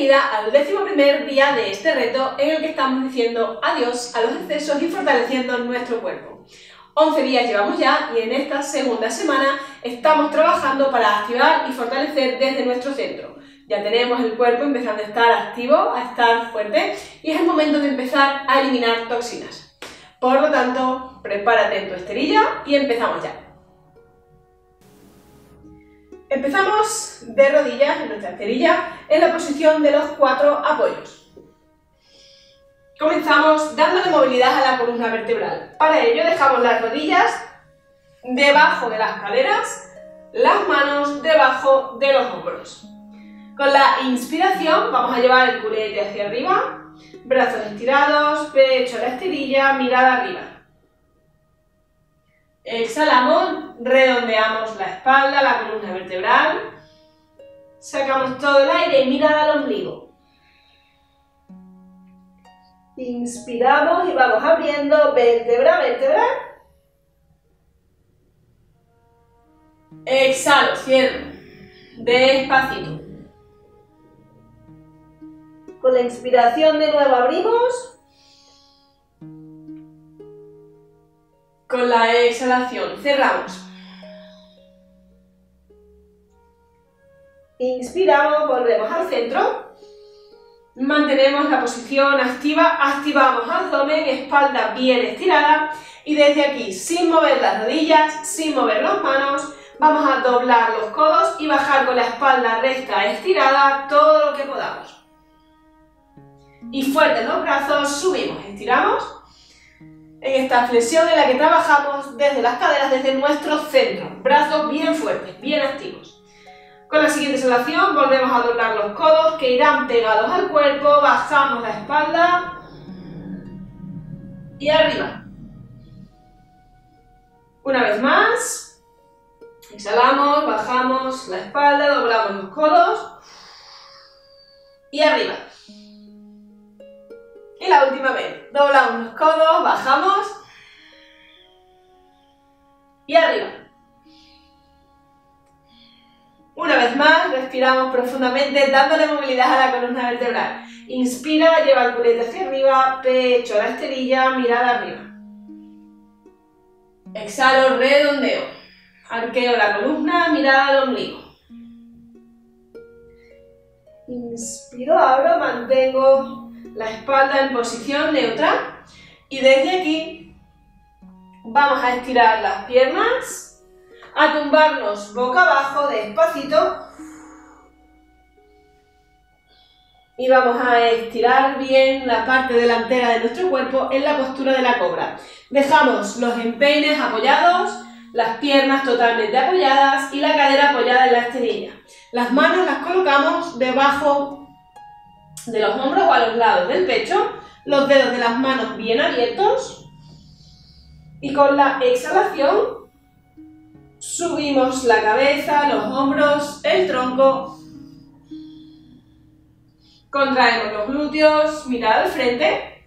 bienvenida al 11º día de este reto en el que estamos diciendo adiós a los excesos y fortaleciendo nuestro cuerpo. 11 días llevamos ya y en esta segunda semana estamos trabajando para activar y fortalecer desde nuestro centro. Ya tenemos el cuerpo empezando a estar activo, a estar fuerte y es el momento de empezar a eliminar toxinas. Por lo tanto, prepárate en tu esterilla y empezamos ya. Empezamos de rodillas en nuestra esterilla en la posición de los 4 apoyos. Comenzamos dándole movilidad a la columna vertebral. Para ello dejamos las rodillas debajo de las caderas, las manos debajo de los hombros. Con la inspiración vamos a llevar el culete hacia arriba, brazos estirados, pecho a la esterilla, mirada arriba. Exhalamos, redondeamos la espalda, la columna vertebral, sacamos todo el aire y mirada al ombligo. Inspiramos y vamos abriendo vértebra a vértebra. Exhalo, cierro, despacito. Con la inspiración de nuevo abrimos. Con la exhalación cerramos. Inspiramos, volvemos al centro. Mantenemos la posición activa, activamos abdomen, espalda bien estirada y desde aquí, sin mover las rodillas, sin mover las manos, vamos a doblar los codos y bajar con la espalda recta estirada todo lo que podamos. Y fuertes los brazos, subimos, estiramos. En esta flexión en la que trabajamos desde las caderas, desde nuestro centro. Brazos bien fuertes, bien activos. Con la siguiente exhalación volvemos a doblar los codos que irán pegados al cuerpo, bajamos la espalda y arriba. Una vez más, exhalamos, bajamos la espalda, doblamos los codos y arriba. Y la última vez, doblamos los codos, bajamos y arriba. Una vez más, respiramos profundamente dándole movilidad a la columna vertebral. Inspira, lleva el culete hacia arriba, pecho a la esterilla, mirada arriba. Exhalo, redondeo. Arqueo la columna, mirada al ombligo. Inspiro, abro, mantengo la espalda en posición neutra y desde aquí vamos a estirar las piernas, a tumbarnos boca abajo despacito y vamos a estirar bien la parte delantera de nuestro cuerpo en la postura de la cobra. Dejamos los empeines apoyados, las piernas totalmente apoyadas y la cadera apoyada en la esterilla. Las manos las colocamos debajo de los hombros o a los lados del pecho, los dedos de las manos bien abiertos y con la exhalación subimos la cabeza, los hombros, el tronco, contraemos los glúteos, mirada al frente.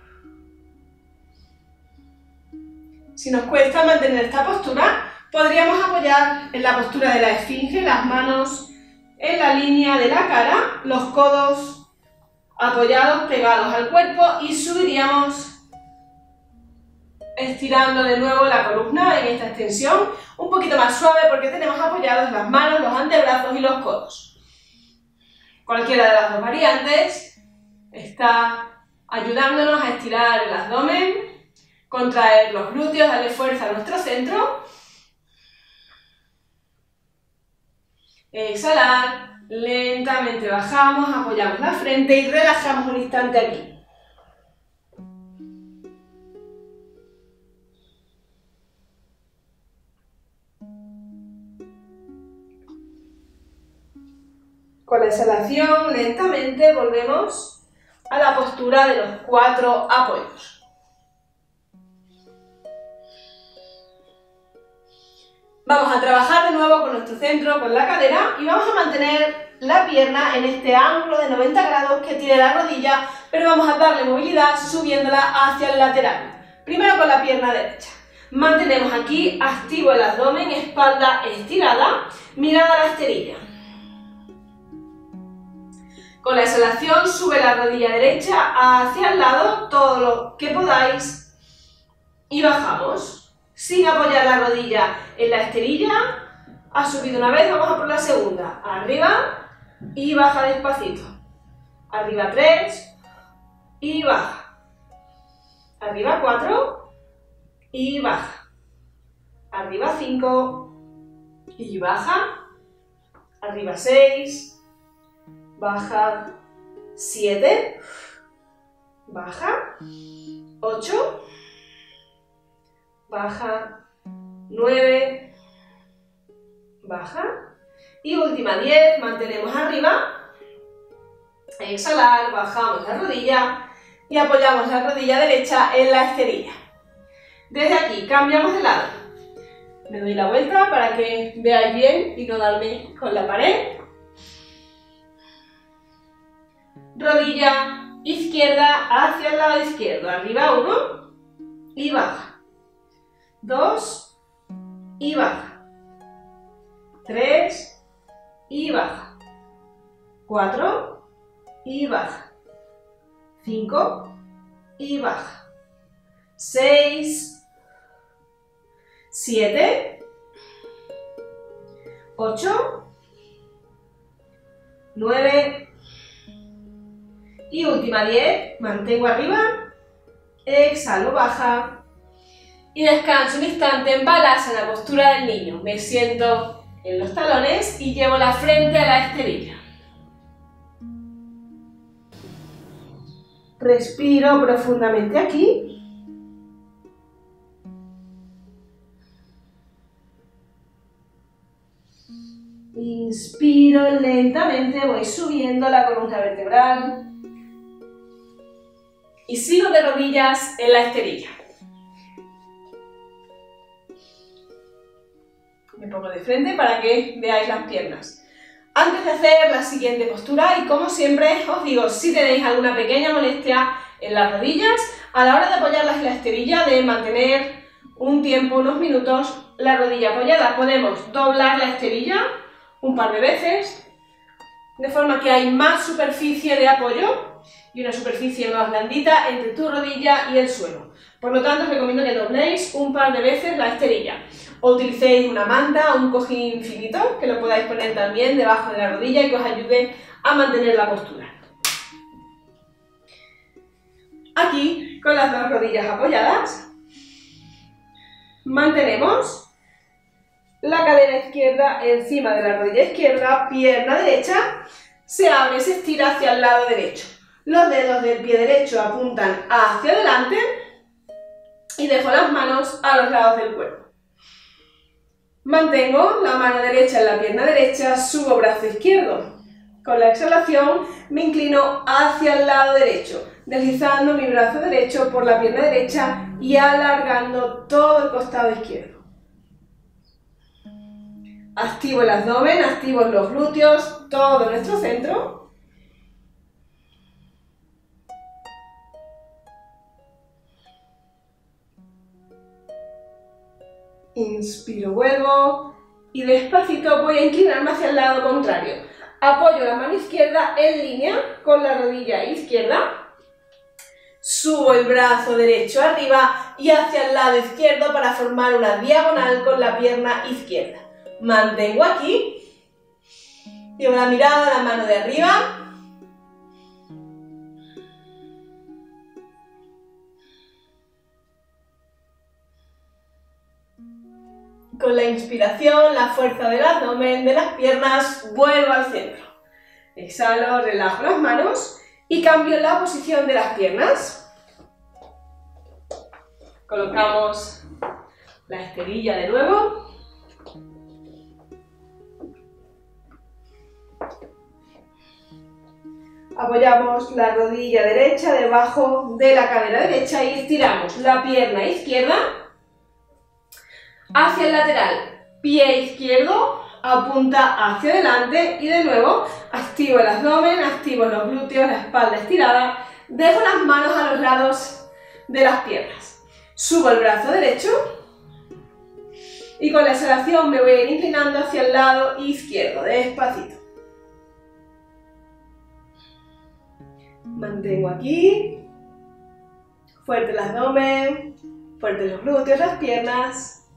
Si nos cuesta mantener esta postura, podríamos apoyar en la postura de la esfinge, las manos en la línea de la cara, los codos apoyados, pegados al cuerpo y subiríamos estirando de nuevo la columna en esta extensión, un poquito más suave porque tenemos apoyados las manos, los antebrazos y los codos. Cualquiera de las dos variantes está ayudándonos a estirar el abdomen, contraer los glúteos, darle fuerza a nuestro centro. Exhalar. Lentamente bajamos, apoyamos la frente y relajamos un instante aquí. Con la exhalación, lentamente volvemos a la postura de los 4 apoyos. Vamos a trabajar de nuevo con nuestro centro, con la cadera y vamos a mantener la pierna en este ángulo de 90 grados que tiene la rodilla, pero vamos a darle movilidad subiéndola hacia el lateral. Primero con la pierna derecha. Mantenemos aquí activo el abdomen, espalda estirada, mirada a la esterilla. Con la exhalación sube la rodilla derecha hacia el lado, todo lo que podáis, y bajamos. Sin apoyar la rodilla en la esterilla, ha subido una vez, vamos a por la segunda. Arriba y baja despacito. Arriba 3 y baja. Arriba 4 y baja. Arriba 5 y baja. Arriba 6, baja 7, baja 8, baja 9, baja y última 10, mantenemos arriba, exhalar, bajamos la rodilla y apoyamos la rodilla derecha en la esterilla. Desde aquí cambiamos de lado, me doy la vuelta para que veáis bien y no darme con la pared. Rodilla izquierda hacia el lado izquierdo, arriba 1 y baja, 2 y baja, 3 y baja, 4 y baja, 5 y baja, 6, 7, 8, 9 y última 10, mantengo arriba, exhalo, baja y descanso un instante en Balasana, postura del niño. Me siento en los talones y llevo la frente a la esterilla. Respiro profundamente aquí. Inspiro lentamente, voy subiendo la columna vertebral. Y sigo de rodillas en la esterilla. Me pongo de frente para que veáis las piernas. Antes de hacer la siguiente postura, y como siempre os digo, si tenéis alguna pequeña molestia en las rodillas, a la hora de apoyarlas en la esterilla, de mantener un tiempo, unos minutos, la rodilla apoyada, podemos doblar la esterilla un par de veces, de forma que hay más superficie de apoyo y una superficie más blandita entre tu rodilla y el suelo. Por lo tanto, os recomiendo que dobléis un par de veces la esterilla. O utilicéis una manta o un cojín finito, que lo podáis poner también debajo de la rodilla y que os ayude a mantener la postura. Aquí, con las dos rodillas apoyadas, mantenemos la cadera izquierda encima de la rodilla izquierda, pierna derecha, se abre, se estira hacia el lado derecho. Los dedos del pie derecho apuntan hacia adelante y dejo las manos a los lados del cuerpo. Mantengo la mano derecha en la pierna derecha, subo brazo izquierdo. Con la exhalación me inclino hacia el lado derecho, deslizando mi brazo derecho por la pierna derecha y alargando todo el costado izquierdo. Activo el abdomen, activo los glúteos, todo nuestro centro. Inspiro, vuelvo y despacito voy a inclinarme hacia el lado contrario. Apoyo la mano izquierda en línea con la rodilla izquierda. Subo el brazo derecho arriba y hacia el lado izquierdo para formar una diagonal con la pierna izquierda. Mantengo aquí. Llevo la mirada a la mano de arriba. Con la inspiración, la fuerza del abdomen, de las piernas, vuelvo al centro. Exhalo, relajo las manos y cambio la posición de las piernas. Colocamos la esterilla de nuevo. Apoyamos la rodilla derecha debajo de la cadera derecha y estiramos la pierna izquierda hacia el lateral. Pie izquierdo apunta hacia adelante y de nuevo activo el abdomen, activo los glúteos, la espalda estirada. Dejo las manos a los lados de las piernas. Subo el brazo derecho y con la exhalación me voy a ir inclinando hacia el lado izquierdo, despacito. Mantengo aquí. Fuerte el abdomen, fuerte los glúteos, las piernas.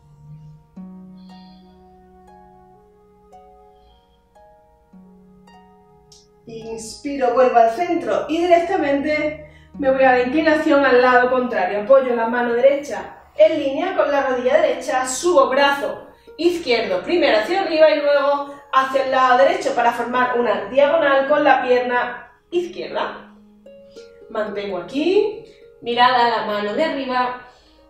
Inspiro, vuelvo al centro y directamente me voy a la inclinación al lado contrario. Apoyo la mano derecha en línea con la rodilla derecha, subo brazo izquierdo primero hacia arriba y luego hacia el lado derecho para formar una diagonal con la pierna izquierda. Mantengo aquí, mirada a la mano de arriba.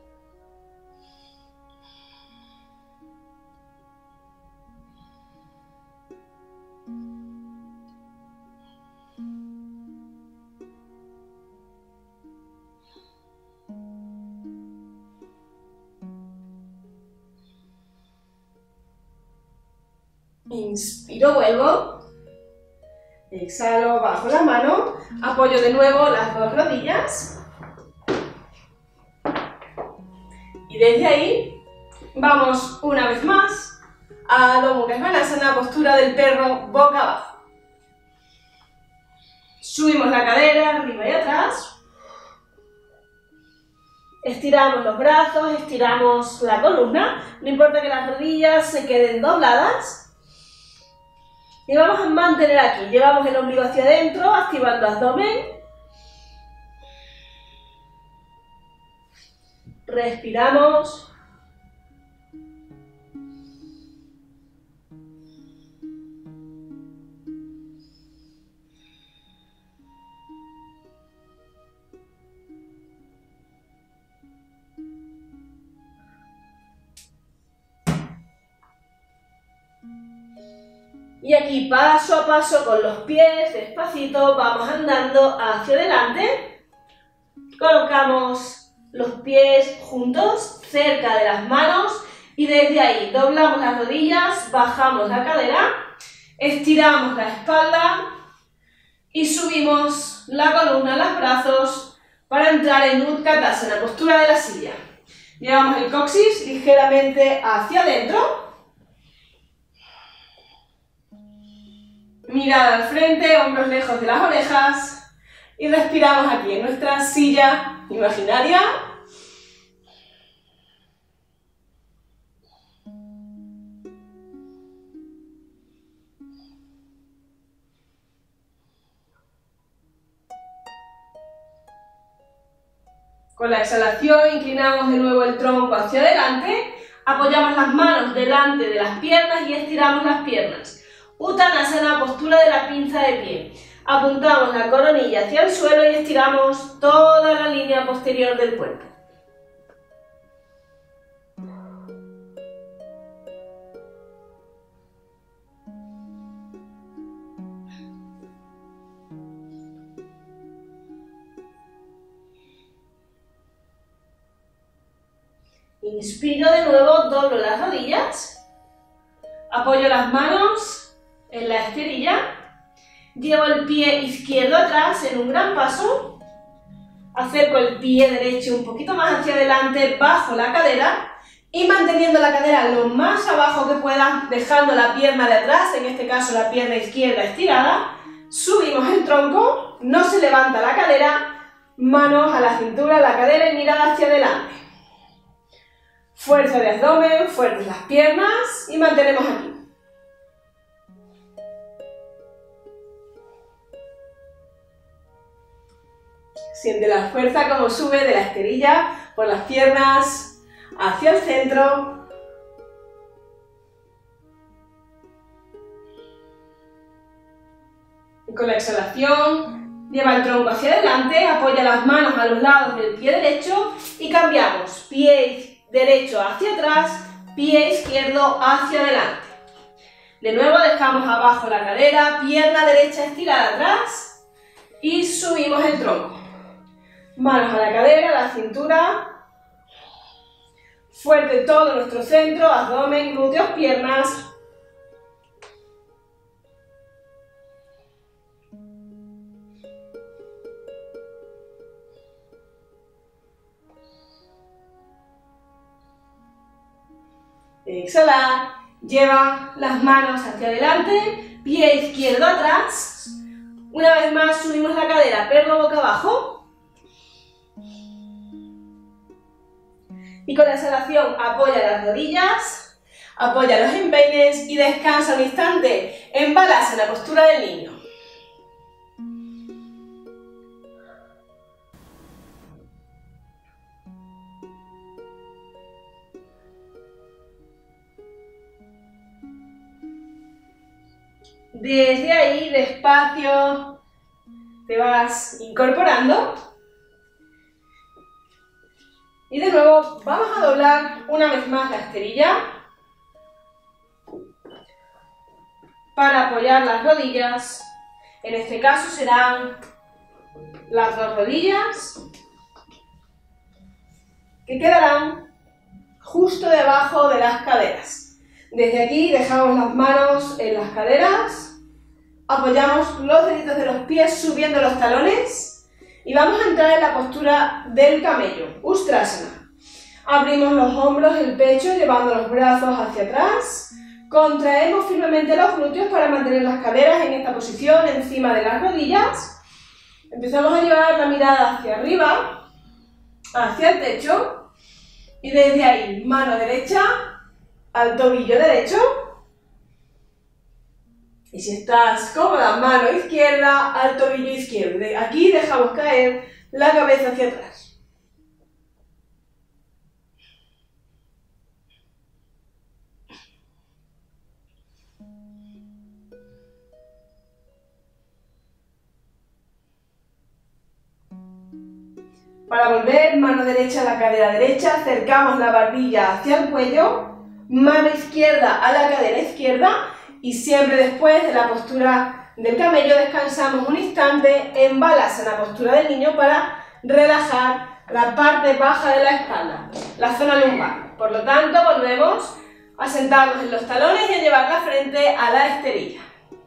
Inspiro, vuelvo. Exhalo, bajo la mano. Apoyo de nuevo las dos rodillas. Y desde ahí vamos una vez más a Adho Mukha Svanasana, postura del perro boca abajo. Subimos la cadera arriba y atrás. Estiramos los brazos, estiramos la columna. No importa que las rodillas se queden dobladas. Y vamos a mantener aquí. Llevamos el ombligo hacia adentro, activando abdomen. Respiramos. Y aquí paso a paso con los pies, despacito, vamos andando hacia adelante. Colocamos los pies juntos, cerca de las manos, y desde ahí doblamos las rodillas, bajamos la cadera, estiramos la espalda y subimos la columna, los brazos, para entrar en Utkatasana, postura de la silla. Llevamos el coxis ligeramente hacia adentro. Mirada al frente, hombros lejos de las orejas y respiramos aquí en nuestra silla imaginaria. Con la exhalación inclinamos de nuevo el tronco hacia adelante, apoyamos las manos delante de las piernas y estiramos las piernas. Uttanasana, postura de la pinza de pie. Apuntamos la coronilla hacia el suelo y estiramos toda la línea posterior del cuerpo. Inspiro de nuevo, doblo las rodillas, apoyo las manos en la esterilla, llevo el pie izquierdo atrás en un gran paso, acerco el pie derecho un poquito más hacia adelante, bajo la cadera y manteniendo la cadera lo más abajo que pueda, dejando la pierna de atrás, en este caso la pierna izquierda estirada, subimos el tronco, no se levanta la cadera, manos a la cintura, la cadera y mirada hacia adelante. Fuerza de abdomen, fuertes las piernas y mantenemos aquí. Siente la fuerza como sube de la esterilla por las piernas hacia el centro. Y con la exhalación, lleva el tronco hacia adelante, apoya las manos a los lados del pie derecho y cambiamos. Pie derecho hacia atrás, pie izquierdo hacia adelante. De nuevo dejamos abajo la cadera, pierna derecha estirada atrás y subimos el tronco. Manos a la cadera, a la cintura. Fuerte todo nuestro centro, abdomen, glúteos, piernas. Exhalar. Lleva las manos hacia adelante, pie izquierdo atrás. Una vez más subimos la cadera, perno boca abajo. Y con la exhalación apoya las rodillas, apoya los empeines y descansa un instante en Balasana, postura del niño. Desde ahí, despacio, te vas incorporando. Y de nuevo, vamos a doblar una vez más la esterilla para apoyar las rodillas. En este caso serán las dos rodillas que quedarán justo debajo de las caderas. Desde aquí dejamos las manos en las caderas, apoyamos los deditos de los pies subiendo los talones y vamos a entrar en la postura del camello, Ustrasana. Abrimos los hombros, el pecho, llevando los brazos hacia atrás. Contraemos firmemente los glúteos para mantener las caderas en esta posición encima de las rodillas. Empezamos a llevar la mirada hacia arriba, hacia el techo y desde ahí, mano derecha al tobillo derecho. Y si estás cómoda, mano izquierda al tobillo izquierdo. Aquí dejamos caer la cabeza hacia atrás. Para volver, mano derecha a la cadera derecha, acercamos la barbilla hacia el cuello, mano izquierda a la cadera izquierda y siempre después de la postura del camello descansamos un instante en Balasana, postura del niño, para relajar la parte baja de la espalda, la zona lumbar. Por lo tanto, volvemos a sentarnos en los talones y a llevar la frente a la esterilla.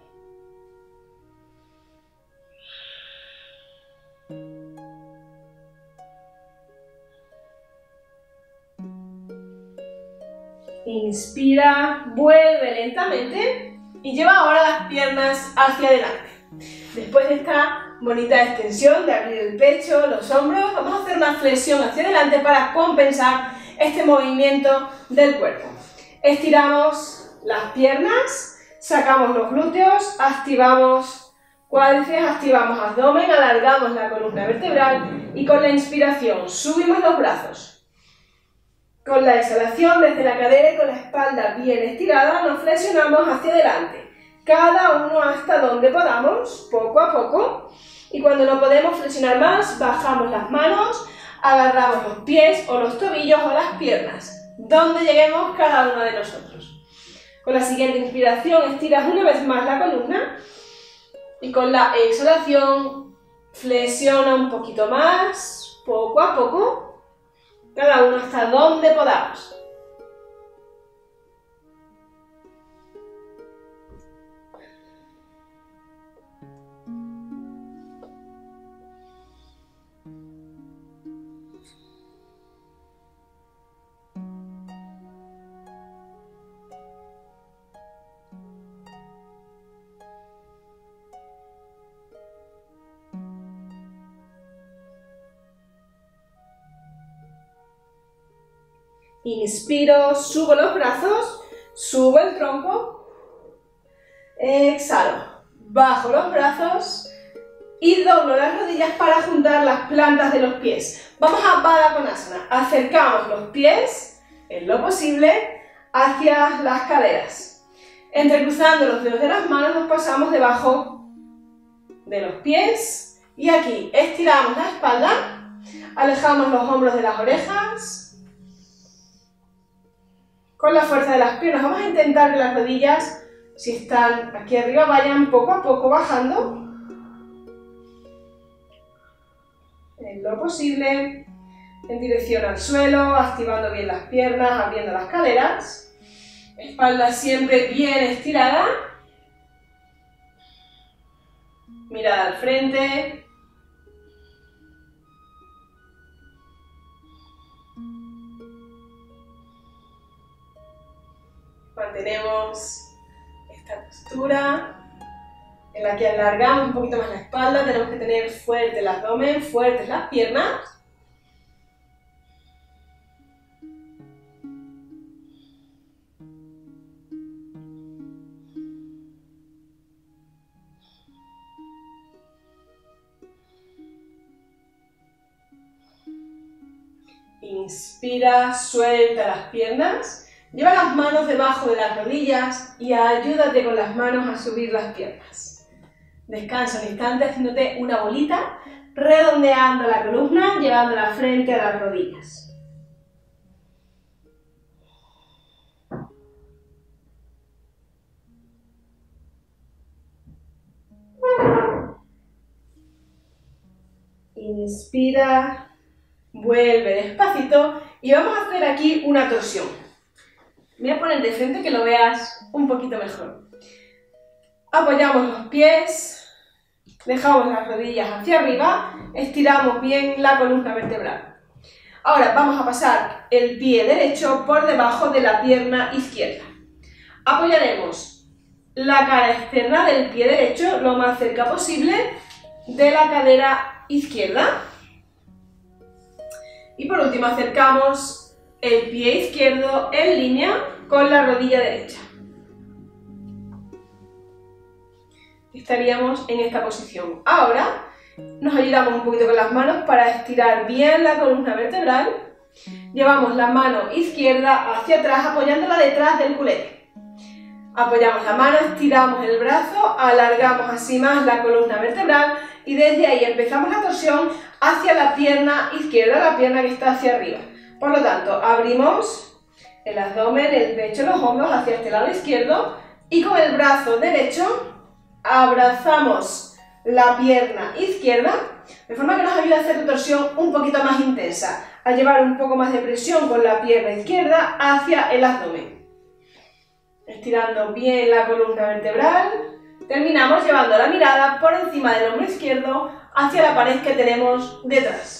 Inspira, vuelve lentamente y lleva ahora las piernas hacia adelante. Después de esta bonita extensión de abrir el pecho, los hombros, vamos a hacer una flexión hacia adelante para compensar este movimiento del cuerpo. Estiramos las piernas, sacamos los glúteos, activamos cuádriceps, activamos abdomen, alargamos la columna vertebral y con la inspiración subimos los brazos. Con la exhalación desde la cadera y con la espalda bien estirada nos flexionamos hacia adelante, cada uno hasta donde podamos, poco a poco, y cuando no podemos flexionar más, bajamos las manos, agarramos los pies o los tobillos o las piernas, donde lleguemos cada uno de nosotros. Con la siguiente inspiración estiras una vez más la columna y con la exhalación flexiona un poquito más, poco a poco, cada uno hasta donde podamos. Inspiro, subo los brazos, subo el tronco, exhalo, bajo los brazos y doblo las rodillas para juntar las plantas de los pies. Vamos a Baddha Konasana, acercamos los pies, en lo posible, hacia las caderas. Entrecruzando los dedos de las manos nos pasamos debajo de los pies y aquí estiramos la espalda, alejamos los hombros de las orejas. Con la fuerza de las piernas vamos a intentar que las rodillas, si están aquí arriba, vayan poco a poco bajando. En lo posible, en dirección al suelo, activando bien las piernas, abriendo las caderas. Espalda siempre bien estirada. Mirada al frente. Mantenemos esta postura en la que alargamos un poquito más la espalda, tenemos que tener fuerte el abdomen, fuertes las piernas. Inspira, suelta las piernas, lleva las manos debajo de las rodillas y ayúdate con las manos a subir las piernas. Descansa un instante haciéndote una bolita, redondeando la columna, llevando la frente a las rodillas. Inspira. Vuelve despacito y vamos a hacer aquí una torsión. Voy a poner de frente que lo veas un poquito mejor. Apoyamos los pies, dejamos las rodillas hacia arriba, estiramos bien la columna vertebral. Ahora vamos a pasar el pie derecho por debajo de la pierna izquierda. Apoyaremos la cara externa del pie derecho lo más cerca posible de la cadera izquierda. Y por último acercamos el pie izquierdo en línea con la rodilla derecha. Estaríamos en esta posición. Ahora nos ayudamos un poquito con las manos para estirar bien la columna vertebral. Llevamos la mano izquierda hacia atrás apoyándola detrás del culete. Apoyamos la mano, estiramos el brazo, alargamos así más la columna vertebral y desde ahí empezamos la torsión hacia la pierna izquierda, la pierna que está hacia arriba. Por lo tanto, abrimos el abdomen, el pecho, los hombros hacia este lado izquierdo y con el brazo derecho abrazamos la pierna izquierda de forma que nos ayuda a hacer la torsión un poquito más intensa, a llevar un poco más de presión con la pierna izquierda hacia el abdomen. Estirando bien la columna vertebral, terminamos llevando la mirada por encima del hombro izquierdo hacia la pared que tenemos detrás.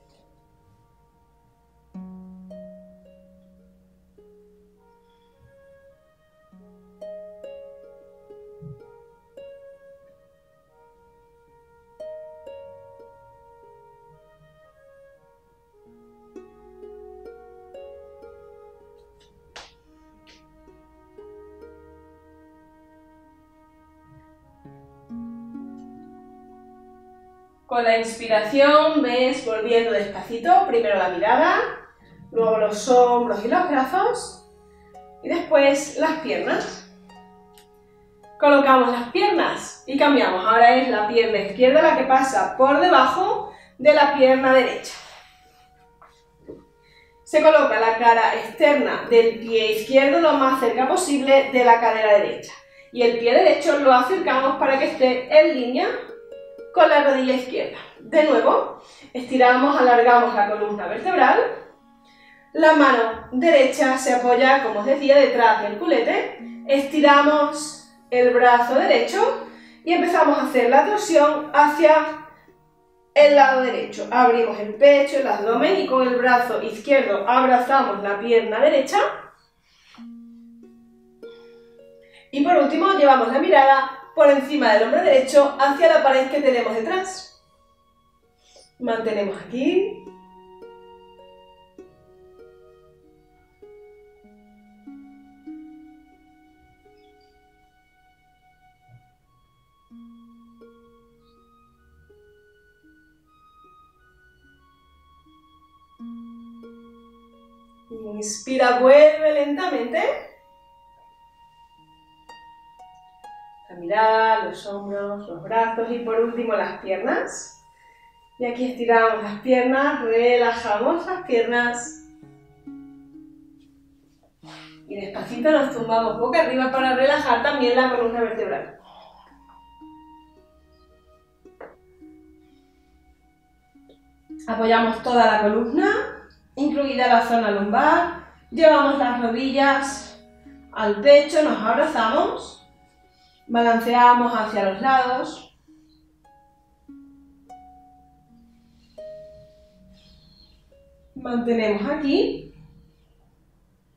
Con la inspiración ves volviendo despacito, primero la mirada, luego los hombros y los brazos y después las piernas. Colocamos las piernas y cambiamos, ahora es la pierna izquierda la que pasa por debajo de la pierna derecha. Se coloca la cara externa del pie izquierdo lo más cerca posible de la cadera derecha y el pie derecho lo acercamos para que esté en línea con la rodilla izquierda. De nuevo, estiramos, alargamos la columna vertebral. La mano derecha se apoya, como os decía, detrás del culete. Estiramos el brazo derecho y empezamos a hacer la torsión hacia el lado derecho. Abrimos el pecho, el abdomen y con el brazo izquierdo abrazamos la pierna derecha. Y por último, llevamos la mirada por encima del hombro derecho hacia la pared que tenemos detrás. Mantenemos aquí. Inspira, vuelve lentamente. La mirada, los hombros, los brazos y por último las piernas. Y aquí estiramos las piernas, relajamos las piernas. Y despacito nos tumbamos boca arriba para relajar también la columna vertebral. Apoyamos toda la columna, incluida la zona lumbar. Llevamos las rodillas al pecho, nos abrazamos. Balanceamos hacia los lados. Mantenemos aquí.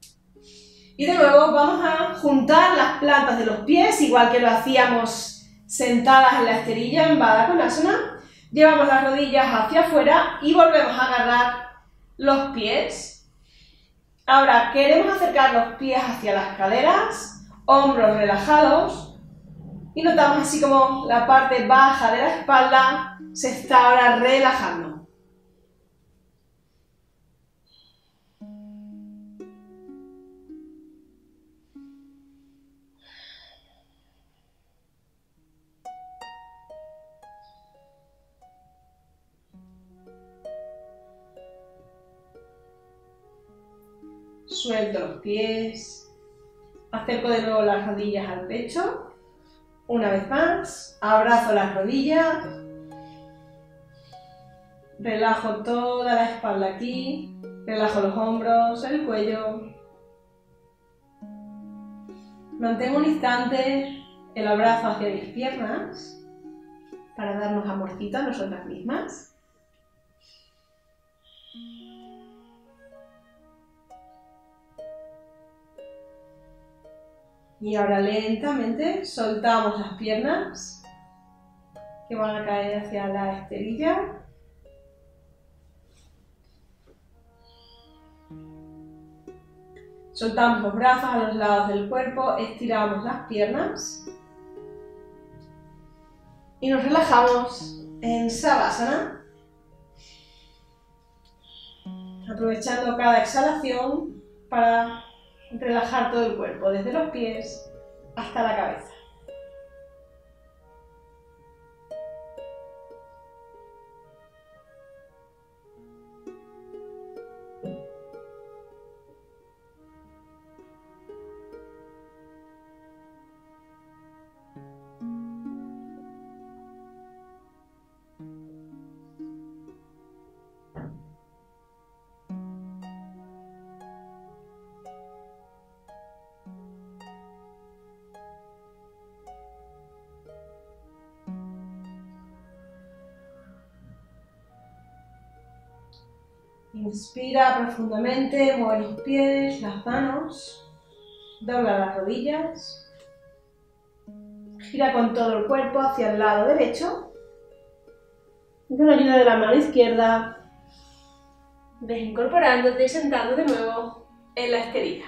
Y de nuevo vamos a juntar las plantas de los pies, igual que lo hacíamos Sentadas en la esterilla en Baddha Konasana, llevamos las rodillas hacia afuera y volvemos a agarrar los pies. Ahora queremos acercar los pies hacia las caderas, hombros relajados y notamos así como la parte baja de la espalda se está ahora relajando. Suelto los pies, acerco de nuevo las rodillas al pecho, una vez más, abrazo las rodillas, relajo toda la espalda aquí, relajo los hombros, el cuello, mantengo un instante el abrazo hacia mis piernas para darnos amorcito a nosotras mismas. Y ahora lentamente soltamos las piernas que van a caer hacia la esterilla. Soltamos los brazos a los lados del cuerpo, estiramos las piernas y nos relajamos en Savasana, aprovechando cada exhalación para relajar todo el cuerpo, desde los pies hasta la cabeza. Inspira profundamente, mueve los pies, las manos, dobla las rodillas, gira con todo el cuerpo hacia el lado derecho y con ayuda de la mano izquierda ves incorporándote y sentando de nuevo en la esterilla.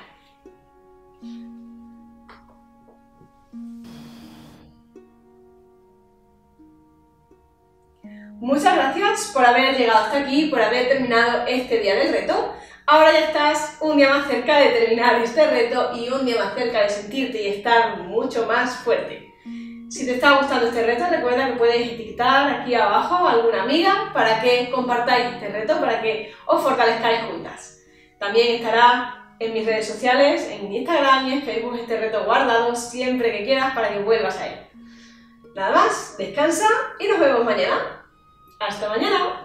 Muchas gracias por haber llegado hasta aquí, por haber terminado este día del reto. Ahora ya estás un día más cerca de terminar este reto y un día más cerca de sentirte y estar mucho más fuerte. Si te está gustando este reto, recuerda que puedes etiquetar aquí abajo a alguna amiga para que compartáis este reto, para que os fortalezcáis juntas. También estará en mis redes sociales, en Instagram y en Facebook este reto guardado siempre que quieras para que vuelvas a él. Nada más, descansa y nos vemos mañana. ¡Hasta mañana!